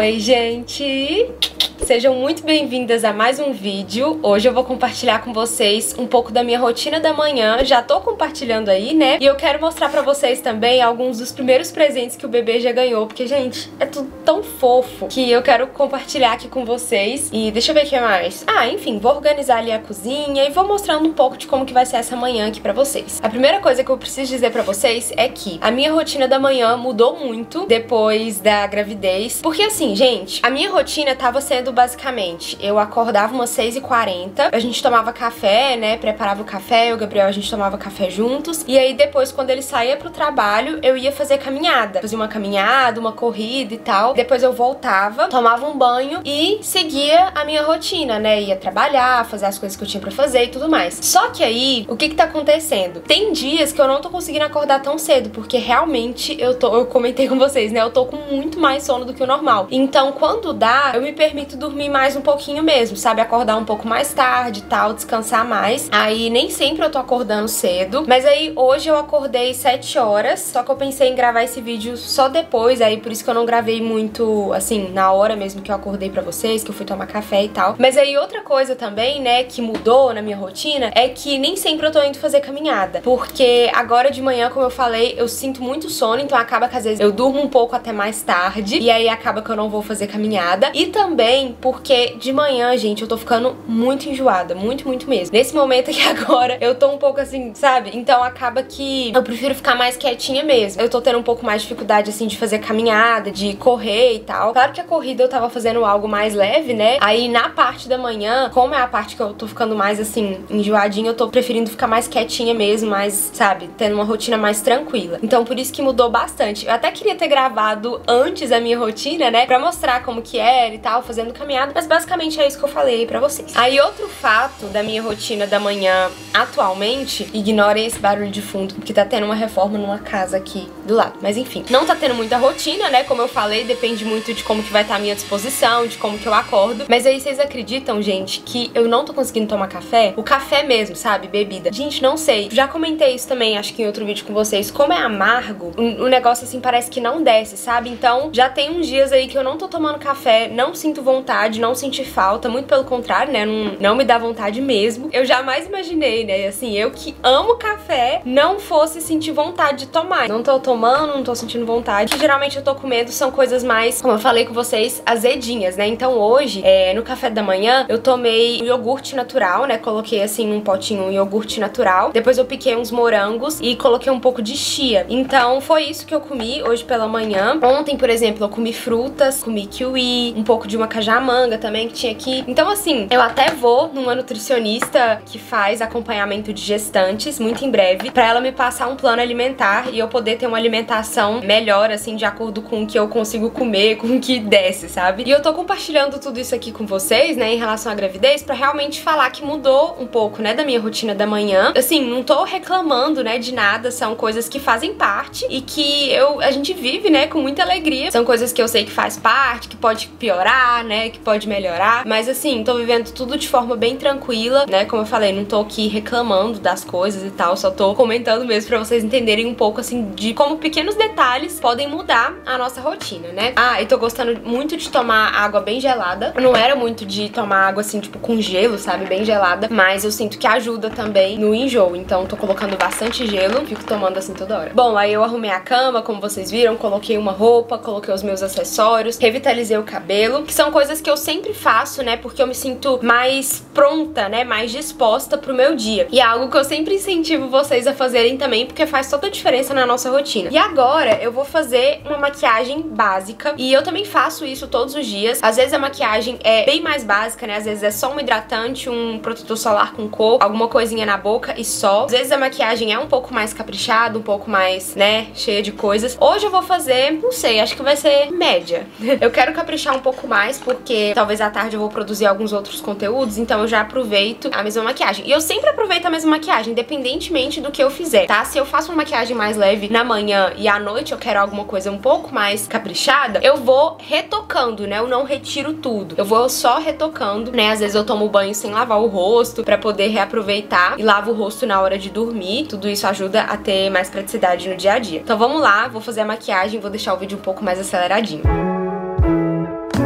Oi, gente! Sejam muito bem-vindas a mais um vídeo. Hoje eu vou compartilhar com vocês um pouco da minha rotina da manhã. Já tô compartilhando aí, né? E eu quero mostrar pra vocês também alguns dos primeiros presentes que o bebê já ganhou. Porque, gente, é tudo tão fofo que eu quero compartilhar aqui com vocês. E deixa eu ver o que mais. Enfim, vou organizar ali a cozinha e vou mostrando um pouco de como que vai ser essa manhã aqui pra vocês. A primeira coisa que eu preciso dizer pra vocês é que a minha rotina da manhã mudou muito depois da gravidez. Porque assim, gente, a minha rotina tava sendo basicamente, eu acordava umas 6h40, a gente tomava café, né, preparava o café, eu e o Gabriel, a gente tomava café juntos, e aí depois, quando ele saía pro trabalho, eu ia fazer caminhada, fazia uma caminhada, uma corrida e tal, depois eu voltava, tomava um banho e seguia a minha rotina, né, ia trabalhar, fazer as coisas que eu tinha pra fazer e tudo mais. Só que aí, o que que tá acontecendo? Tem dias que eu não tô conseguindo acordar tão cedo, porque realmente eu comentei com vocês, né, eu tô com muito mais sono do que o normal. Então, quando dá, eu me permito dormir mais um pouquinho mesmo, sabe? Acordar um pouco mais tarde e tal, descansar mais. Aí nem sempre eu tô acordando cedo, mas aí hoje eu acordei 7 horas, só que eu pensei em gravar esse vídeo só depois, aí por isso que eu não gravei muito, assim, na hora mesmo que eu acordei pra vocês, que eu fui tomar café e tal. Mas aí outra coisa também, né, que mudou na minha rotina, é que nem sempre eu tô indo fazer caminhada, porque agora de manhã, como eu falei, eu sinto muito sono, então acaba que às vezes eu durmo um pouco até mais tarde, e aí acaba que eu não vou fazer caminhada. E também porque de manhã, gente, eu tô ficando muito enjoada, muito mesmo. Nesse momento aqui agora, eu tô um pouco assim, sabe? Então acaba que eu prefiro ficar mais quietinha mesmo. Eu tô tendo um pouco mais de dificuldade, assim, de fazer caminhada, de correr e tal. Claro que a corrida eu tava fazendo algo mais leve, né? Aí na parte da manhã, como é a parte que eu tô ficando mais, assim, enjoadinha, eu tô preferindo ficar mais quietinha mesmo, mais, sabe? Tendo uma rotina mais tranquila. Então por isso que mudou bastante. Eu até queria ter gravado antes a minha rotina, né? Pra mostrar como que era e tal, fazendo caminhada, mas basicamente é isso que eu falei aí pra vocês. Aí outro fato da minha rotina da manhã atualmente, ignorem esse barulho de fundo, porque tá tendo uma reforma numa casa aqui do lado, mas enfim, não tá tendo muita rotina, né, como eu falei, depende muito de como que vai estar a minha disposição, de como que eu acordo, mas aí vocês acreditam, gente, que eu não tô conseguindo tomar café? O café mesmo, sabe, bebida. Gente, não sei, já comentei isso também, acho que em outro vídeo com vocês, como é amargo, o negócio assim parece que não desce, sabe? Então já tem uns dias aí que eu não tô tomando café, não sinto vontade, não senti falta, muito pelo contrário, né, não me dá vontade mesmo. Eu jamais imaginei, né, assim, eu que amo café, não fosse sentir vontade de tomar. Não tô tomando, não tô sentindo vontade. O que geralmente eu tô comendo são coisas mais, como eu falei com vocês, azedinhas, né, então hoje, no café da manhã, eu tomei um iogurte natural, né, coloquei assim num potinho um iogurte natural, depois eu piquei uns morangos e coloquei um pouco de chia. Então foi isso que eu comi hoje pela manhã. Ontem, por exemplo, eu comi frutas, comi kiwi, um pouco de uma cajamanga também que tinha aqui. Então assim, eu até vou numa nutricionista que faz acompanhamento de gestantes muito em breve, pra ela me passar um plano alimentar e eu poder ter uma alimentação melhor, assim, de acordo com o que eu consigo comer, com o que desce, sabe? E eu tô compartilhando tudo isso aqui com vocês, né, em relação à gravidez, pra realmente falar que mudou um pouco, né, da minha rotina da manhã. Assim, não tô reclamando, né, de nada, são coisas que fazem parte e que a gente vive, né, com muita alegria. São coisas que eu sei que faz parte, que pode piorar, né, que pode melhorar, mas assim, tô vivendo tudo de forma bem tranquila, né, como eu falei, não tô aqui reclamando das coisas e tal, só tô comentando mesmo pra vocês entenderem um pouco, assim, de como pequenos detalhes podem mudar a nossa rotina, né. E tô gostando muito de tomar água bem gelada. Eu não era muito de tomar água, assim, tipo, com gelo, sabe, bem gelada, mas eu sinto que ajuda também no enjoo, então tô colocando bastante gelo, fico tomando assim toda hora. Bom, aí eu arrumei a cama, como vocês viram, coloquei uma roupa, coloquei os meus acessórios, revitalizei o cabelo, que são coisas que eu sempre faço, né, porque eu me sinto mais pronta, né, mais disposta pro meu dia. E é algo que eu sempre incentivo vocês a fazerem também, porque faz toda a diferença na nossa rotina. E agora eu vou fazer uma maquiagem básica, e eu também faço isso todos os dias. Às vezes a maquiagem é bem mais básica, né, às vezes é só um hidratante, um protetor solar com cor, alguma coisinha na boca e só. Às vezes a maquiagem é um pouco mais caprichada, um pouco mais, né, cheia de coisas. Hoje eu vou fazer, não sei, acho que vai ser média. Eu quero caprichar um pouco mais, porque talvez à tarde eu vou produzir alguns outros conteúdos, então eu já aproveito a mesma maquiagem. E eu sempre aproveito a mesma maquiagem, independentemente do que eu fizer, tá? Se eu faço uma maquiagem mais leve na manhã e à noite eu quero alguma coisa um pouco mais caprichada, eu vou retocando, né? Eu não retiro tudo. Eu vou só retocando, né? Às vezes eu tomo banho sem lavar o rosto pra poder reaproveitar e lavo o rosto na hora de dormir. Tudo isso ajuda a ter mais praticidade no dia a dia. Então vamos lá, vou fazer a maquiagem, vou deixar o vídeo um pouco mais aceleradinho.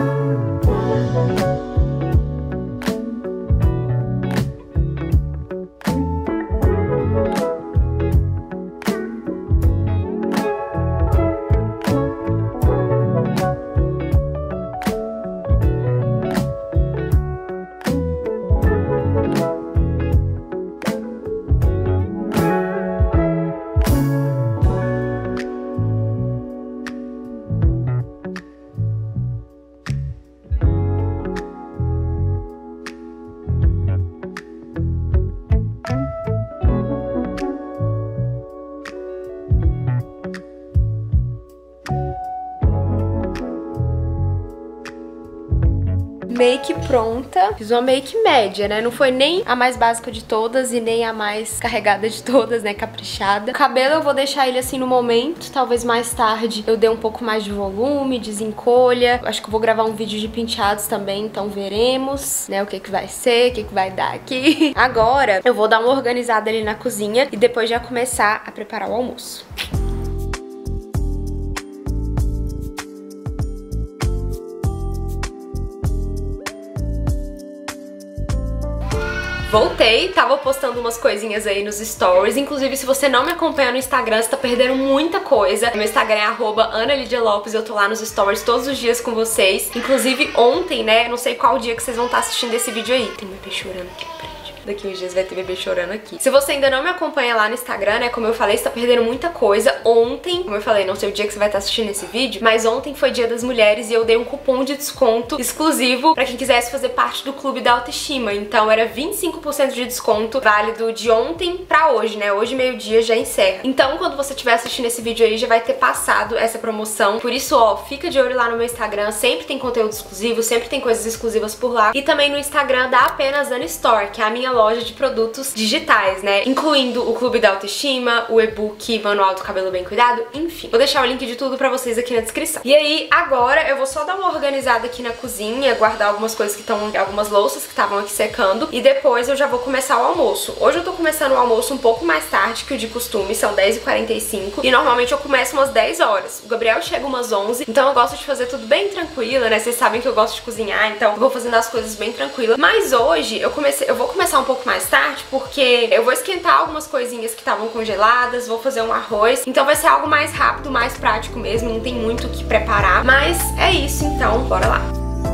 make pronta. Fiz uma make média, né? Não foi nem a mais básica de todas e nem a mais carregada de todas, né? Caprichada. O cabelo eu vou deixar ele assim no momento. Talvez mais tarde eu dê um pouco mais de volume, desencolha. Acho que eu vou gravar um vídeo de penteados também, então veremos, né? O que vai ser, o que vai dar aqui. Agora eu vou dar uma organizada ali na cozinha e depois já começar a preparar o almoço. Voltei, tava postando umas coisinhas aí nos stories. Inclusive, se você não me acompanha no Instagram, você tá perdendo muita coisa. Meu Instagram é @AnaLidiaLopes, eu tô lá nos stories todos os dias com vocês. Inclusive ontem, né, não sei qual dia que vocês vão estar assistindo esse vídeo aí. Tem meu bebê chorando aqui. Daqui uns dias vai ter bebê chorando aqui. Se você ainda não me acompanha lá no Instagram, né, como eu falei, você tá perdendo muita coisa. Ontem, como eu falei, não sei o dia que você vai estar assistindo esse vídeo, mas ontem foi Dia das Mulheres e eu dei um cupom de desconto exclusivo pra quem quisesse fazer parte do Clube da Autoestima. Então era 25% de desconto, válido de ontem pra hoje, né? Hoje, meio-dia, já encerra. Então, quando você estiver assistindo esse vídeo aí, já vai ter passado essa promoção. Por isso, ó, fica de olho lá no meu Instagram. Sempre tem conteúdo exclusivo, sempre tem coisas exclusivas por lá. E também no Instagram da Apenas Ana Store, que é a minha loja de produtos digitais, né? Incluindo o Clube da Autoestima, o e-book Manual do Cabelo Bem Cuidado, enfim. Vou deixar o link de tudo pra vocês aqui na descrição. E aí, agora eu vou só dar uma organizada aqui na cozinha, guardar algumas coisas que estão, algumas louças que estavam aqui secando, e depois eu já vou começar o almoço. Hoje eu tô começando o almoço um pouco mais tarde que o de costume, são 10h45, e normalmente eu começo umas 10 horas. O Gabriel chega umas 11, então eu gosto de fazer tudo bem tranquila, né? Vocês sabem que eu gosto de cozinhar, então eu vou fazendo as coisas bem tranquila. Mas hoje eu vou começar um pouco mais tarde, porque eu vou esquentar algumas coisinhas que estavam congeladas, vou fazer um arroz, então vai ser algo mais rápido, mais prático mesmo, não tem muito o que preparar, mas é isso, então bora lá.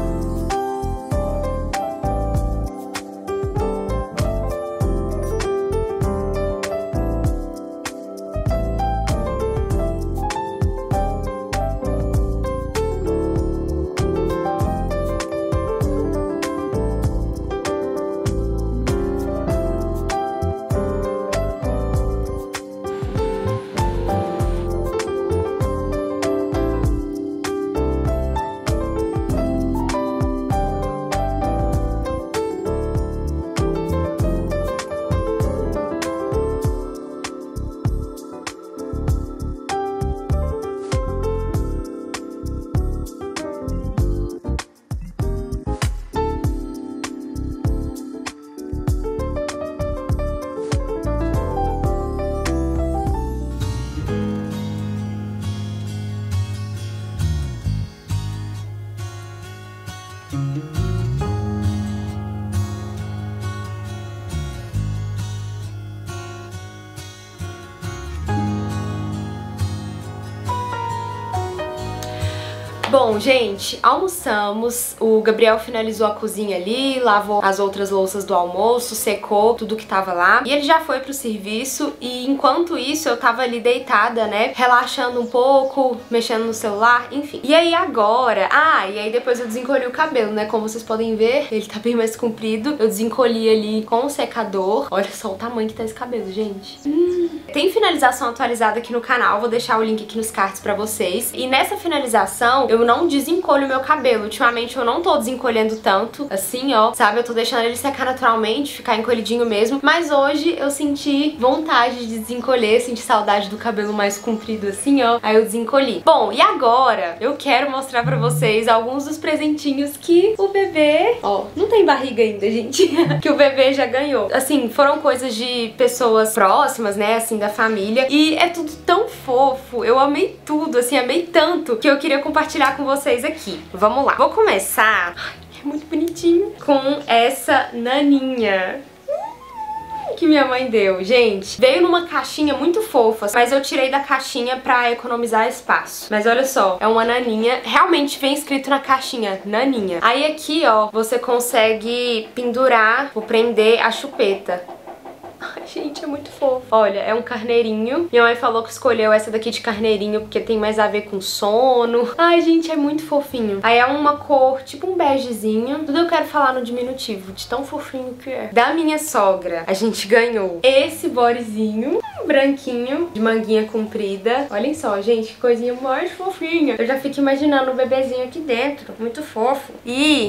Bom, gente, almoçamos, o Gabriel finalizou a cozinha ali, lavou as outras louças do almoço, secou tudo que tava lá, e ele já foi pro serviço, e enquanto isso eu tava ali deitada, né, relaxando um pouco, mexendo no celular, enfim. E aí agora, e aí depois eu desencolhi o cabelo, né, como vocês podem ver, ele tá bem mais comprido, eu desencolhi ali com o secador. Olha só o tamanho que tá esse cabelo, gente. Tem finalização atualizada aqui no canal, vou deixar o link aqui nos cards pra vocês, e nessa finalização eu não desencolho o meu cabelo. Ultimamente eu não tô desencolhendo tanto, assim, ó, sabe? Eu tô deixando ele secar naturalmente, ficar encolhidinho mesmo. Mas hoje eu senti vontade de desencolher, senti saudade do cabelo mais comprido assim, ó. Aí eu desencolhi. Bom, e agora eu quero mostrar pra vocês alguns dos presentinhos que o bebê... Ó, não tem barriga ainda, gente. Que o bebê já ganhou. Assim, foram coisas de pessoas próximas, né, assim, da família. E é tudo tão fofo. Eu amei tudo, assim, amei tanto que eu queria compartilhar com vocês aqui. Vamos lá. Vou começar, é muito bonitinho, com essa naninha que minha mãe deu. Gente, veio numa caixinha muito fofa, mas eu tirei da caixinha pra economizar espaço. Mas olha só, é uma naninha, realmente vem escrito na caixinha, naninha. Aí aqui, ó, você consegue pendurar ou prender a chupeta. Ai, gente, é muito fofo. Olha, é um carneirinho. Minha mãe falou que escolheu essa daqui de carneirinho porque tem mais a ver com sono. Ai, gente, é muito fofinho. Aí é uma cor, tipo um begezinho. Tudo eu quero falar no diminutivo, de tão fofinho que é. Da minha sogra, a gente ganhou esse bodyzinho branquinho, de manguinha comprida. Olhem só, gente, que coisinha mais fofinha. Eu já fico imaginando o bebezinho aqui dentro. Muito fofo. E...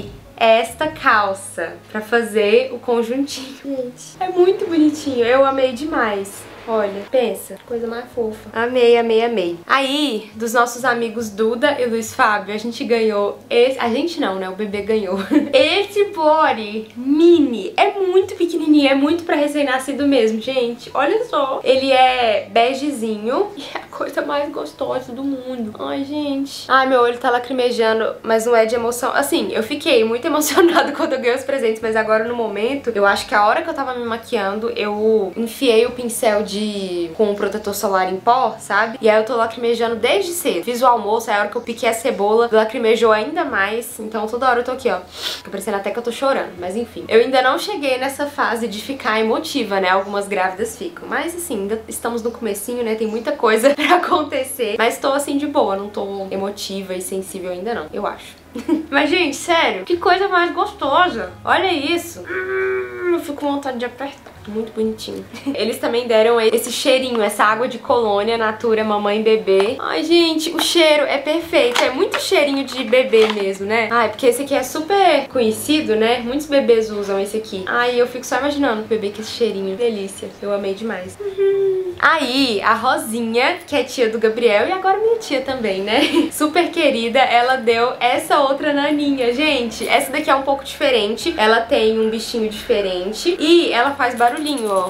esta calça pra fazer o conjuntinho. Gente, é muito bonitinho, eu amei demais. Olha, pensa, coisa mais fofa. Amei, amei, amei. Aí, dos nossos amigos Duda e Luiz Fábio, a gente ganhou esse... A gente não, né? O bebê ganhou. Esse body mini é muito pequenininho, é muito pra recém-nascido mesmo, gente. Olha só. Ele é begezinho e é a coisa mais gostosa do mundo. Ai, gente. Ai, meu olho tá lacrimejando, mas não é de emoção. Assim, eu fiquei muito emocionada quando eu ganhei os presentes, mas agora no momento, eu acho que a hora que eu tava me maquiando, eu enfiei o pincel com um protetor solar em pó, sabe? E aí eu tô lacrimejando desde cedo. Fiz o almoço, aí a hora que eu piquei a cebola, lacrimejou ainda mais. Então toda hora eu tô aqui, ó. Fica parecendo até que eu tô chorando, mas enfim. Eu ainda não cheguei nessa fase de ficar emotiva, né? Algumas grávidas ficam. Mas assim, ainda estamos no comecinho, né? Tem muita coisa pra acontecer. Mas tô assim de boa, não tô emotiva e sensível ainda não, eu acho. Mas, gente, sério, que coisa mais gostosa. Olha isso. Eu fico com vontade de apertar. Muito bonitinho. Eles também deram esse cheirinho, essa água de colônia Natura Mamãe e Bebê. Ai, gente, o cheiro é perfeito. É muito cheirinho de bebê mesmo, né? Ai, porque esse aqui é super conhecido, né? Muitos bebês usam esse aqui. Ai, eu fico só imaginando o bebê com esse cheirinho. Delícia. Eu amei demais. Aí, a Rosinha, que é tia do Gabriel e agora minha tia também, né? Super querida, ela deu essa outra naninha. Gente, essa daqui é um pouco diferente. Ela tem um bichinho diferente e ela faz barulhinho, ó.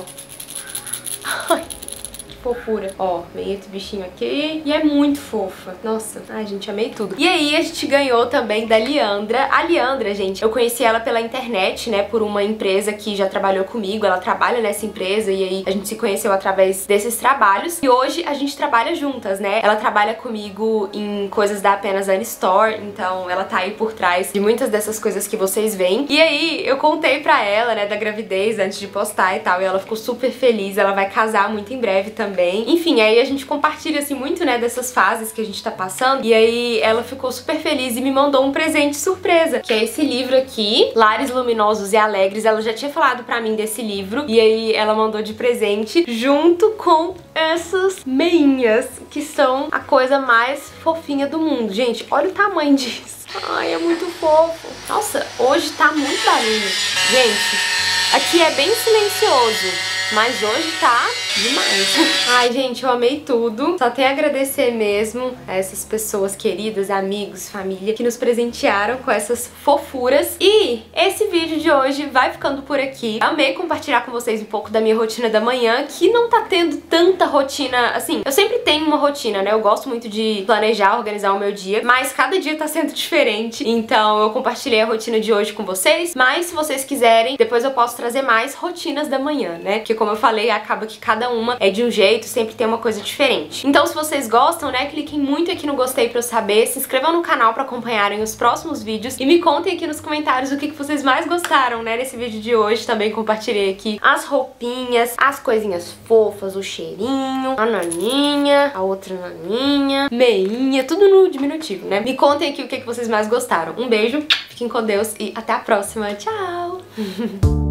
Ai, que fofura. Ó, vem esse bichinho aqui e é muito fofa. Nossa, ai, gente, amei tudo. E aí, a gente ganhou também da Leandra. A Leandra, gente, eu conheci ela pela internet, né, por uma empresa que já trabalhou comigo. Ela trabalha nessa empresa e aí a gente se conheceu através desses trabalhos. E hoje a gente trabalha juntas, né? Ela trabalha comigo em coisas da Apenas Anne Store, então ela tá aí por trás de muitas dessas coisas que vocês veem. E aí, eu contei pra ela, né, da gravidez antes de postar e tal, e ela ficou super feliz. Ela vai casar muito em breve também. Enfim, aí a gente compartilha assim muito, né, dessas fases que a gente tá passando. E aí ela ficou super feliz e me mandou um presente surpresa, que é esse livro aqui, Lares Luminosos e Alegres. Ela já tinha falado pra mim desse livro e aí ela mandou de presente junto com essas meinhas, que são a coisa mais fofinha do mundo. Gente, olha o tamanho disso. Ai, é muito fofo. Nossa, hoje tá muito barulho. Gente, aqui é bem silencioso, mas hoje tá demais. Ai, gente, eu amei tudo. Só tenho a agradecer mesmo a essas pessoas queridas, amigos, família, que nos presentearam com essas fofuras. E esse vídeo de hoje vai ficando por aqui. Amei compartilhar com vocês um pouco da minha rotina da manhã, que não tá tendo tanta rotina, assim, eu sempre tenho uma rotina, né? Eu gosto muito de planejar, organizar o meu dia, mas cada dia tá sendo diferente. Então eu compartilhei a rotina de hoje com vocês, mas se vocês quiserem, depois eu posso trazer mais rotinas da manhã, né? Porque como eu falei, acaba que cada uma é de um jeito, sempre tem uma coisa diferente. Então se vocês gostam, né, cliquem muito aqui no gostei pra eu saber, se inscrevam no canal pra acompanharem os próximos vídeos e me contem aqui nos comentários o que vocês mais gostaram, né, nesse vídeo de hoje. Também compartilhei aqui as roupinhas, as coisinhas fofas, o cheirinho, a naninha, a outra naninha, meinha, tudo no diminutivo, né? Me contem aqui o que vocês mais gostaram. Um beijo, fiquem com Deus e até a próxima. Tchau!